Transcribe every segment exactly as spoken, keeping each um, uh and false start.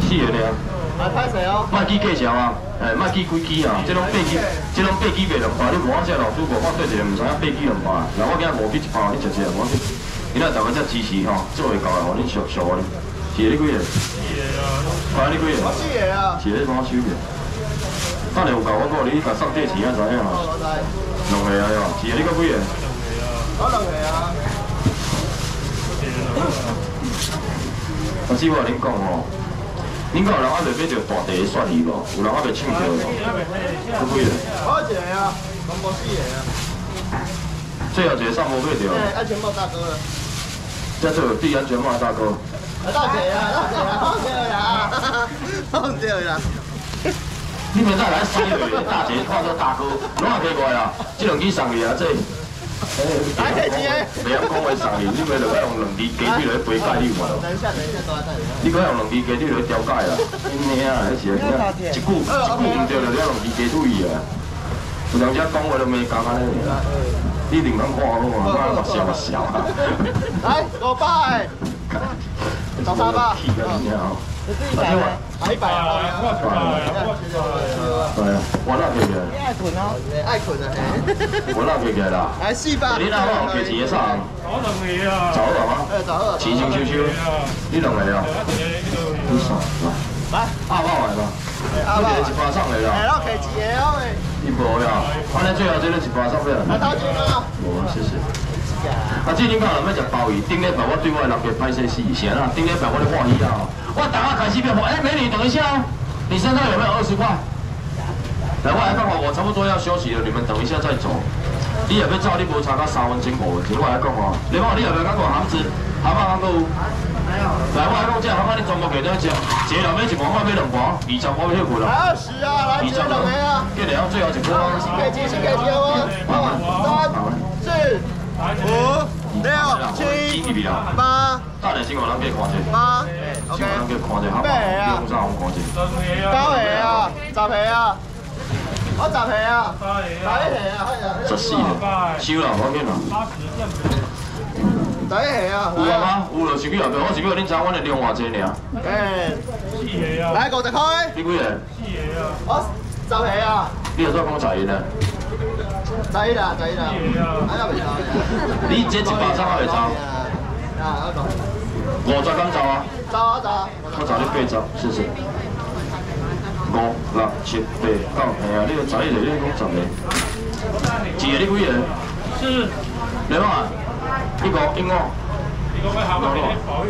四个尔。 来拍谁哦？ 莫记计条啊，诶，莫记几支啊，这种八支，这种八支卖两百，你无我这老师无我对一个唔知影八支两百，然后我今五支一百，你食一个无要紧。今仔大家才支持吼，做会到的，互你熟熟的。是你几个？四个啊。看你几个？ 我四个啊。 是你帮我收着。等下有够我讲你甲送地钱啊，知影嘛？ 我知。 两个啊哟，是你个几个？ 我两个啊。 我只我甲恁讲吼。 恁讲有人还袂买着大地的蒜鱼无？有人还袂抢着无？有几个？ 我一个啊，拢无四个啊。 最后一个送无买着。 哎，安全帽大哥了。 这做第安全帽大哥。 啊，大姐啊，大姐啊，放掉啦，放掉啦。 你明仔来洗落去，大姐看到大哥，拢也奇怪啊！这两支送去啊，这。 来，可以接。 袂晓讲话送去，你咪就要用两支鸡腿来杯解你有无？ 等一下，等一下，都在这里。 你可用两支鸡腿来调解啦，你啊，迄是啊，一句一句唔对就了两支鸡腿啊。有人只讲话都没讲安尼尔，你另通看好嘛，莫我笑我笑啊。 来，五百。找三百。 气啊你啊！ 你自己买吗？一百啊！ 对啊，我那可以的。 你爱捆哦，爱捆啊！ 我那可以的啦。 来四百。 你那好给钱上？ 找两个啊。 找到吗？ 哎，找到。 清清秋秋。你两个啊？你爽来。来，阿爸来吧。阿爸。一巴上来了。 哎，我给几个哦？ 你无呀？安尼最后这个一巴上不要。 来掏钱吗？ 无，谢谢。啊，这恁讲人要食鲍鱼，顶礼拜我对我的人给拍摄死，是啊，顶礼拜我咧欢喜啊，我等下开始变，哎，美女等一下哦，你身上有没有二十块？来，我来讲话，我差不多要休息了，你们等一下再走。你也要走，你无差到三分钟五分钟，我来讲哦，你看你也要讲过咸子，蛤蟆讲过有？来，我来讲这蛤蟆你全部给多少？一个人买一盘，我买两盘，二十我要付了。 二十啊，来，二十两个啊。 给然后最后一盘。 新可以接，新可以接哦。三、四。五、六、七、八， 大点新闻，咱可以看者。 八 ，OK。新闻咱可以看者，好不好？用上我看者。 九个啊，十个啊，我十个啊，十一个啊， 十四个，收啦，无要紧啦。 十一个啊。 有啊吗？有就收几后边，我是要恁知阮的量偌济尔。 诶，四个啊。来五十块。 你几个？ 四个啊。我十个啊。 你又再讲十个呢？ 知啦，知啦，哎呀，未知。 你这一百三还未走？ 啊，我讲。 五十敢走啊？ 走啊走。 我走你八十，谢谢。五、六、七、八、九，哎呀，你个十一个，你讲十个。一个你几个？是。你嘛？一个一五。一个咩考虑？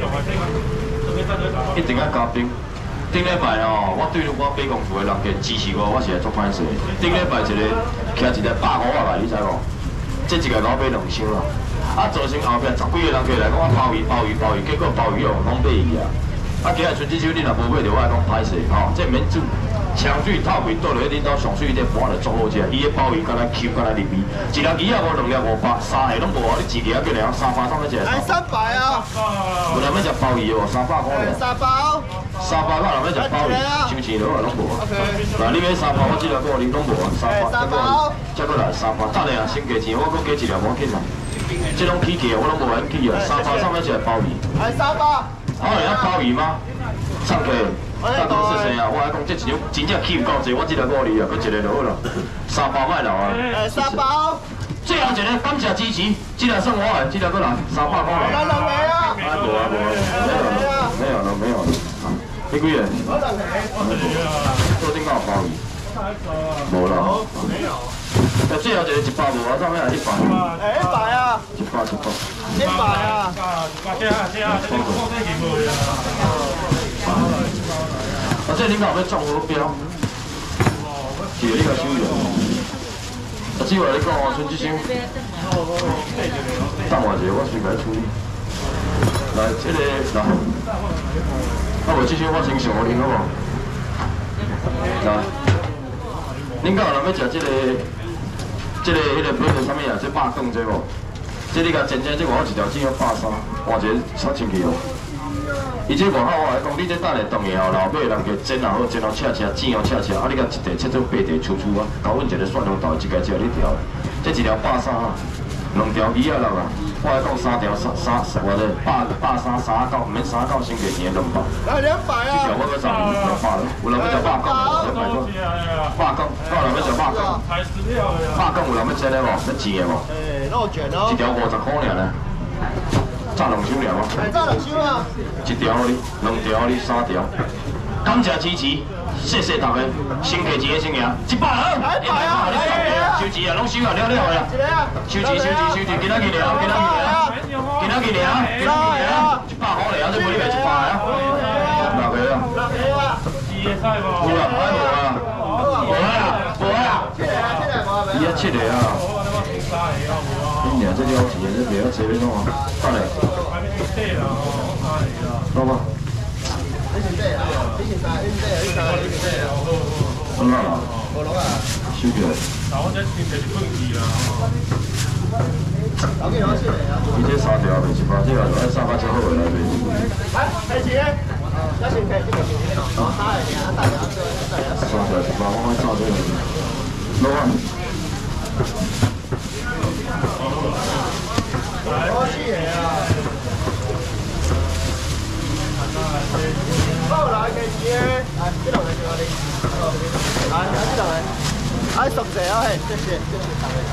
一定要加冰。 顶礼拜哦，我对我八公厝的人给支持我，我是来做歹势。顶礼拜一个徛一台百五啊来，你知无？这一个我买两箱啦。啊，造成后壁十几个人过来讲我鲍鱼、鲍鱼、鲍鱼，结果鲍鱼哦拢买去啊。啊，今日春节酒你若无买着，我来讲歹势吼，这免煮。香水透气倒落去恁兜上水迄个盘就足好食，伊个鲍鱼敢若 Q 敢若入味，一粒鱼啊无两粒五百，三个拢无啊，你一粒过来三百三要食。来三百啊！有人要食鲍鱼哦，三百块咧。三百。三百块人要食鲍鱼，收钱落啊拢无啊。来，你买三百，我即个个你拢无啊，三百。三百。再过来三百，等下先加钱，我搁加一粒无要紧啦。这种起价我拢无闲起啊，三百三要食鲍鱼。来三百。好，你要鲍鱼吗？上去。 大哥是谁啊？我来讲，这一张真正起有够济，我这个五厘啊，搁一个就好了。三包卖了啊！哎，三包。最后一个感谢支持，这个算我的，这个过来三百块。来两个啊！啊，无啊无啊，没有了没有了。你几个？我两个。昨天刚有鲍鱼。无了。没有。哎，最后一个一百无啊，上面还一百。哎，一百啊！一百一百。一百啊！一百，这啊这啊，这个放在几毛呀？ 啊！这恁老要撞我标，是你个收入。啊，只话你讲哦，孙志生，等我一下，我先来处理。来，这个来，啊，我这些我先上互恁好无？来，恁敢有人要食这个，这个迄个叫做啥物啊？这肉羹这无？这你甲煎煎，这外口一条只要百三，换一个三千起哦。 伊这外口我来讲，你这等下冻去后，老尾人家煎也好，煎到赤赤，煎到赤赤，啊，你甲一地切做八地粗粗啊，搞阮一个蒜蓉豆，一家只你条，这一条百三啊，两条鱼啊六啊。 我来讲三条三三我的百百三三九，唔免三九先给钱两百。 来两百啊！ 这条我要十二两百了，有人要食百公，两百个。百公，有人要食百公。百公有人要真的无？要钱的无？ 诶，肉卷哦。 一条五十块尔呢，炸两箱尔无？ 哎，炸两箱啊！ 一条你，两条你，三条。感谢支持，谢谢大家，新客钱的先赢，一百好。 来一百啊！来收钱啊，拢收啊，了了的啦。收钱收钱收钱，今仔日了，今仔日了，今仔日了，今仔日了，一百块了，这不你卖一百啊？六个啊？ 六个啊？ 有啊，还无啊？无啊，无啊。 七个啊，七个无啊？ 伊啊七个啊。你俩这了钱，这袂晓坐要弄啊？等下。好吧。你先对啊，你先打，你先对啊，你打，你先对啊。嗯啊。无拢啊。收起来。但我这先摕一份去啦。老几老七个啊？伊这三条袂一百，这个就爱三百七好个来袂。来，开始。要先开，这个先开。哦，大一点，大两个，大两个。三条一百，我我照这个。弄啊。好七个啊！好来，开始诶！来，这两个就我哋。来，来这两个。哎，熟悉啊，嘿，谢谢，谢谢大家。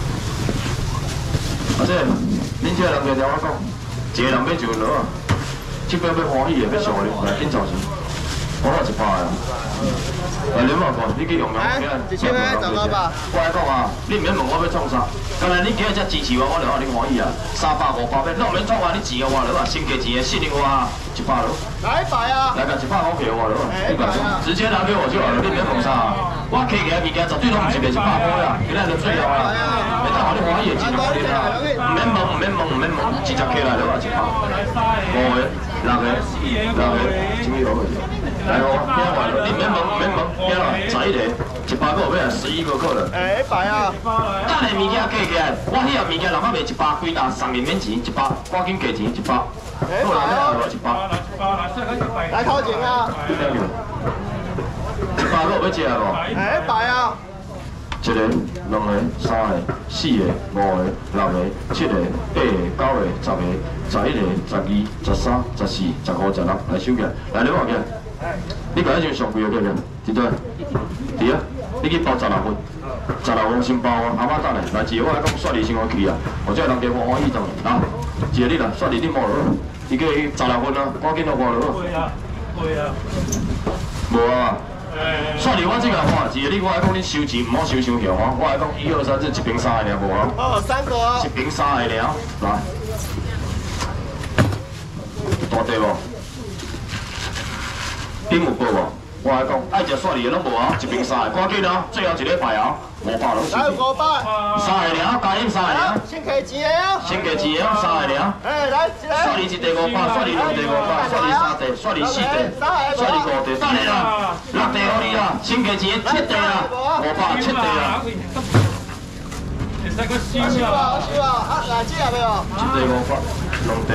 阿姐，恁这个人就听我讲，一个人要就落啊，这边要欢喜的，要上的，来紧找钱，我攞一百啊。来，你莫讲，你去用用， 一千块找到吧？ 我来讲啊，你唔免问我要创啥，刚才你今日才支持我，我就让你欢喜啊。三百五百块，你唔免创啊，你钱给我了啊，先给钱的，信任我啊，一百了。来一百啊！来个一百我给我了，你讲直接拿给我就好了，你唔免问啥。我客家物件绝对拢唔是卖一百块啊，今仔就最后啊，要等我你欢喜的钱就可以啦。唔免问，唔免问，唔免问，直接起来了啊，一百。五个、六个、六个，什么落去？来哦，听话了，你唔免问，唔免问，听啦，十一个，一百个要来十一个客人。哎，一百啊！等下物件价起来，我迄个物件人家卖一百几单，送面免钱一百，赶紧加钱一百。哎，一百啊！一百。来掏钱啊！一百个要食无？哎，一百啊！一个、两个、三个、四个、五个、六个、七个、八个、九个、十个、十一个、十二、十三、十四、十五、十六，来收起来。来，你看起来。你讲迄阵上贵个叫咩？对对，对啊！你去包十六份，十六份先包啊！阿妈等下，来一个我来讲，刷你先我去啊！或者人哋我欢喜等啊！一个你来，刷你你冇落，伊个十六份啊，赶紧落我落。会啊，会啊。无啊。算你我这个话，一个你我来讲，你收钱唔好收伤凶啊！我来讲一二三，这一瓶三个尔无啊？哦，三个啊。一瓶三个尔，来，大地无？顶有报无？我来讲，爱食蒜泥的拢无啊，一瓶三个，赶紧啊！最后一礼拜啊，五百拢收。来五百。三个尔，加饮三个尔。先加钱的啊。先加钱的啊，三个尔。哎，来，蒜泥一地五百，蒜泥两地五百，蒜泥三地，蒜泥四地，蒜泥五地，等下啦，六地给你啦，先加钱七地啦，五百七地啦。会使个收啊，收啊，啊，来这下未哦？一地五百，两地。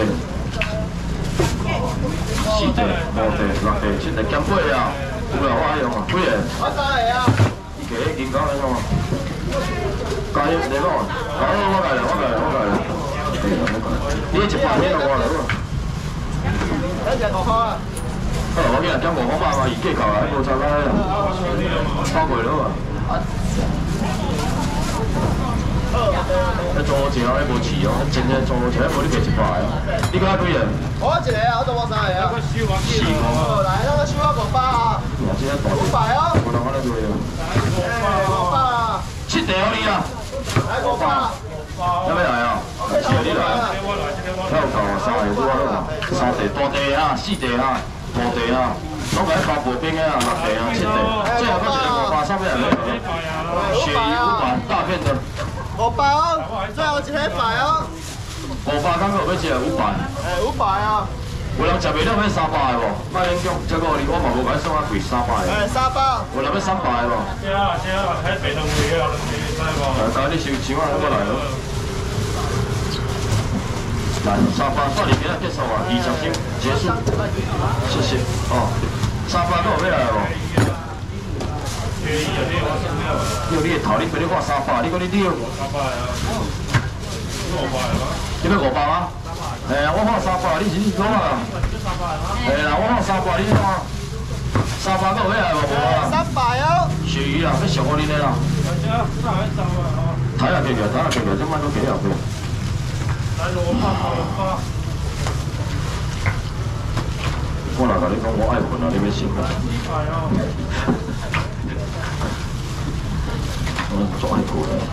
四地、五地、六地、七地，减八啊！有啦，我爱用啊，几个？我三个啊。伊加迄金刚来用啊。加迄什么？好，我来了，我来了，我来了。你一百年就我了，一只五块啊。好，我今日减五块八嘛，伊计较啊，无差啦啦。包过了啊。你做我钱啊，你无钱哦，真正做我钱，无你卖一百哦。你讲几个？我一个啊，我做我三个啊。四个。来，那个收我五百啊。五百哦。我当我来做呀。五百啊。七地给你啊。来五百。要要来啊？是你来啊。有够啊，三个多啊，三地大地啊，四地啊，大地啊，拢个包薄冰的啊，六地啊，七地。最后搁一个五百，上面还没有。鳕鱼五百，大片的。五百哦，最后一个一百哦。五百刚好要一个五百。哎，五百啊。有人食袂了要三百的无？莫影响，这个你我嘛无甲你算啊贵三百的。哎，三百。有人要三百的无？这啊这啊，睇白龙鱼啊，两个知无？来，等你收钱啊，我来咯。来，三百算你今日结束啊，二十箱结束。谢谢。哦，三百都有要来无？有你个头，你俾你看三百，你讲你了。三百啊，五百啊。 你要五百吗？哎呀，我放三百，你是你讲啊？哎啦，我放三百，你看。三百个有来无？无啊。三百哦。鳕鱼啦，要上我恁的啦。睇下幾條，睇下幾條，今晚都幾有票。來六百，六百。我若甲你講，我愛困啊，你要信啊？我足愛困啊！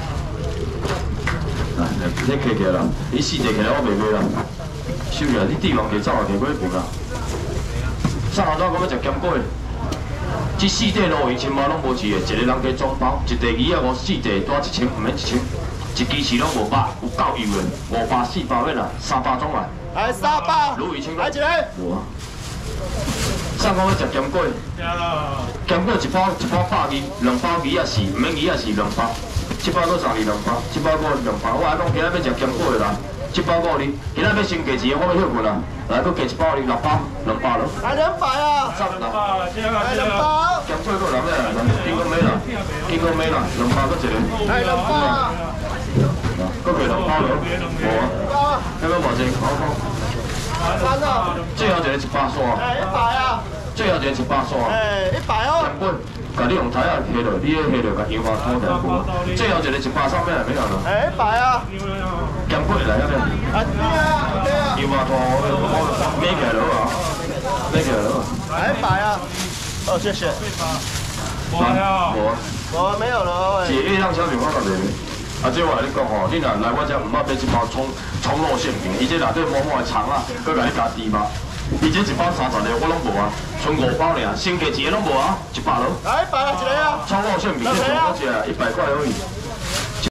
來，你企起來啦，你四隻起來，我袂買啦。收起來，你帝王雞走啊，雞尾平啊。上下晝咁要食鹹粿。 这四块路一千毛拢无钱的，一个人加装包，一地鱼啊五四地多一千，唔免一千，一支翅拢五百，有够油的，五百四百免啦，三百总来。来三百，卤鱼清来一个。无啊。上讲要食咸粿，咸粿一包一包百二，两包鱼啊是，唔免鱼啊是两包，七包搁三二两包，七包搁两包。我爱讲今仔要食咸粿啦。 七包五哩，今仔要先加钱，我要休困啦。来，搁加一包哩，六包，两包咯。来两百啊！十两，来两包。咸粿搁两咩？金光梅啦，金光梅啦，两包搁一个。来两包啊！搁加两包咯。无啊。要不要偌济？好好。三啊。最后一个一百线。哎，一百啊。最后一个一百线。哎，一百哦。咸粿。 甲你用台啊下落，你迄下落甲油麻拖下过，最后一个一百上面来没有了。哎，一百啊！咸粿来要不要？啊，对啊，对啊。油麻拖我我买起来了啊，买起来了。来一百啊！哦，谢谢。没有。我我没有了。是月亮小饼我甲袂。啊，这我来你讲吼，你若来我这唔捌买一包葱葱肉馅饼，伊这内底满满的肠啊，佮甲你加猪肉。 伊这一包三十个我拢无啊，剩五包尔，先加一个拢无啊，一百咯。来一百啊，一个啊。葱肉馅饼，这全部一一百块而已。